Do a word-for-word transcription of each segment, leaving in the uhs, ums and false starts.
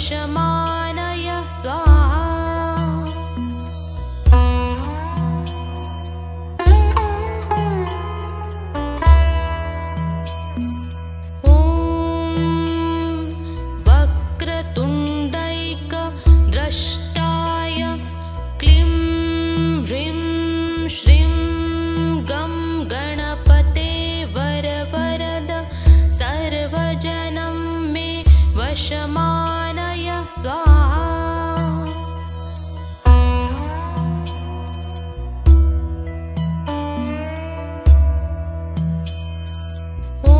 वशमानय स्वाहा। द्रष्टाय क्लीं ह्रीं श्रीं गं गणपते वरवरद सर्वजनं मे वशमानय स्वाहा। ॐ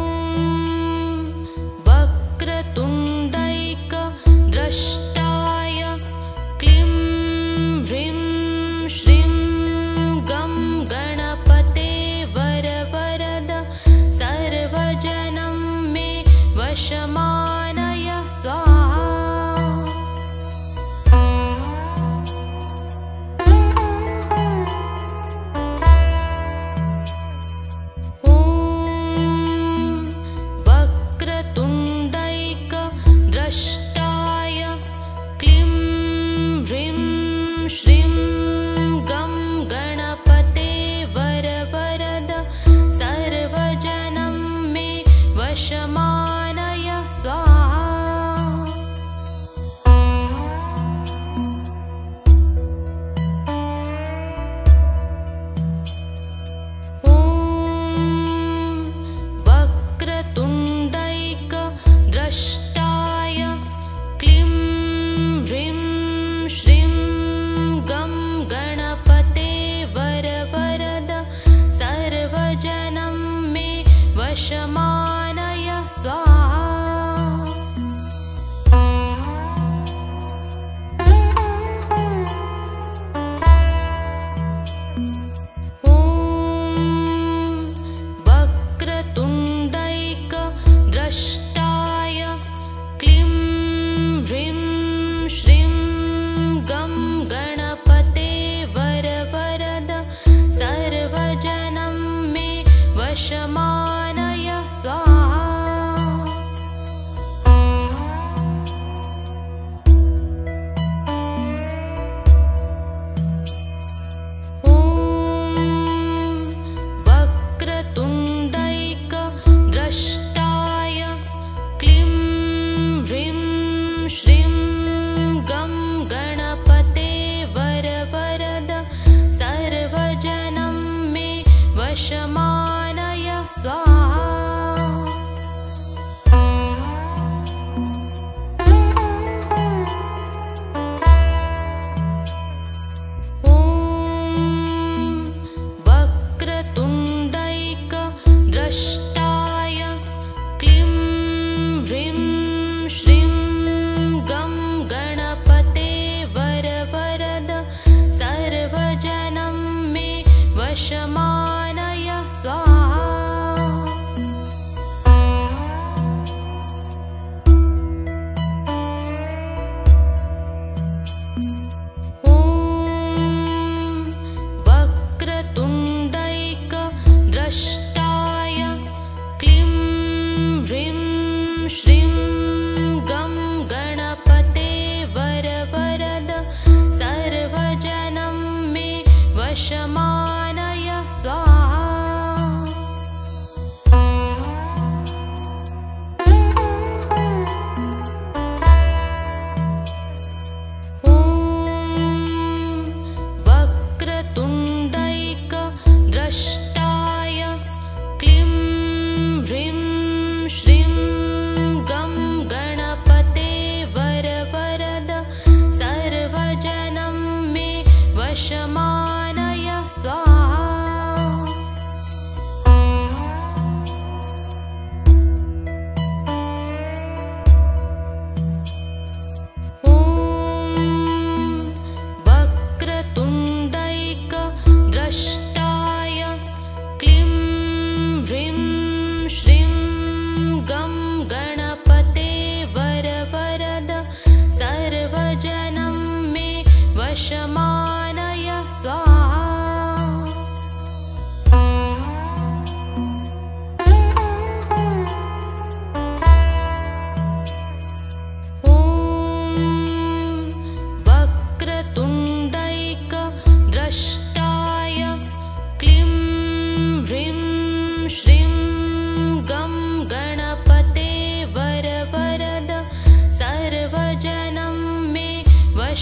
वक्रतुण्डैक द्रष्टाय क्लीं ह्रीं श्रीं गं गणपते वरवरद सर्वजनं मे वशमानय स्वाहा। ॐ वक्रतुण्डैक द्रष्टाय क्लीं ह्रीं श्रीं गं गणपते वरवरद सर्वजनं मे वशमानय स्वाहा। ॐ वक्रतुण्डैक द्रष्टाय क्लीं ह्रीं श्रीं गं गणपते वरवरद सर्वजनं मे वशमानय स्वाहा। ॐ वक्रतुण्डैक द्रष्टाय क्लीं ह्रीं श्रीं गं गणपते वरवरद सर्वजनं मे वशमानय स्वाहा। ॐ वक्रतुण्डैक द्रष्टाय क्लीं ह्रीं श्रीं गं गणपते वरवरद सर्वजनं मे वशमानय स्वाहा। ॐ वक्रतुण्डैक द्रष्टाय क्लीं ह्रीं श्रीं गं गणपते वरवरद सर्वजनं मे वशमानय स्वाहा। ॐ वक्रतुण्डैक द्रष्टाय क्लीं ह्रीं श्रीं गं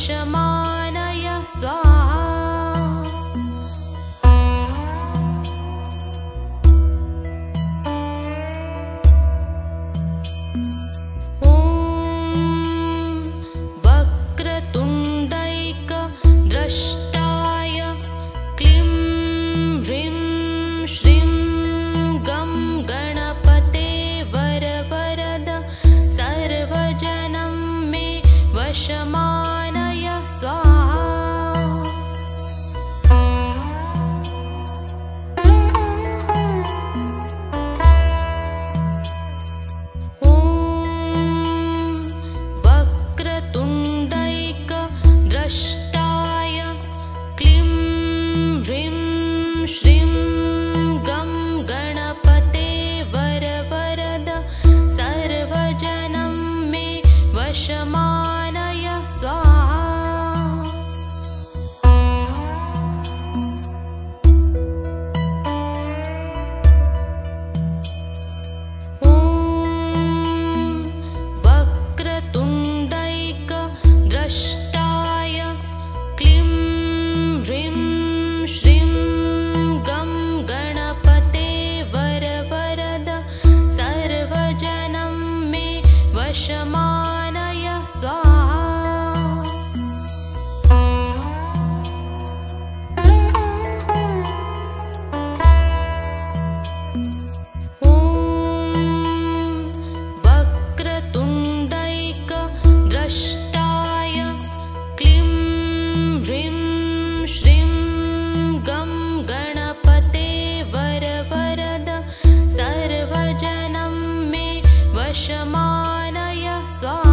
वशमानय स्वाहा। ॐ वक्रतुण्डैकद्रष्टाय क्लीं ह्रीं श्रीं गं गणपते वरवरद सर्वजनं मे वशमानय स्वाहा। ॐ वक्रतुण्डैकद्रष्टाय क्लीं ह्रीं श्रीं गं गणपते वरवरद सर्वजनं मे वशमानय स्वाहा। ॐ वक्रतुण्डैकद्रष्टाय क्लीं ह्रीं श्रीं गं गणपते वरवरद सर्वजनं मे वशमानय स्वाहा। ॐ वक्रतुण्डैकद्रष्टाय क्लीं ह्रीं श्रीं गं गणपते वरवरद सर्वजनं मे वशमानय स्वाहा।